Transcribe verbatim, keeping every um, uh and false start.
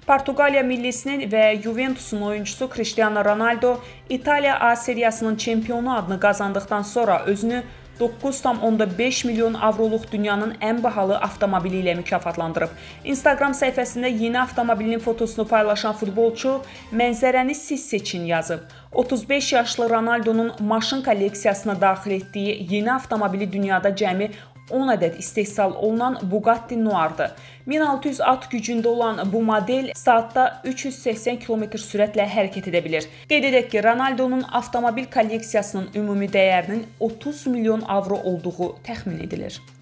Portuqaliya millisinin və Juventusun oyuncusu Cristiano Ronaldo İtaliya A seriyasının çempionu adını qazandıqdan sonra özünü doqquz tam onda beş milyon avroluq dünyanın ən bahalı avtomobili ilə mükafatlandırıb. Instagram səhifəsində yeni avtomobilinin fotosunu paylaşan futbolçu mənzərəni siz seçin yazıb. otuz beş yaşlı Ronaldo'nun maşın kolleksiyasına daxil etdiyi yeni avtomobili dünyada cəmi on ədəd istehsal olunan Bugatti Noir'dır. min altı yüz at gücündə olan bu model saatda üç yüz səksən kilometr sürətlə hərəkət edə bilir. Qeyd edək ki, Ronaldo'nun avtomobil kolleksiyasının ümumi dəyərinin otuz milyon avro olduğu təxmin edilir.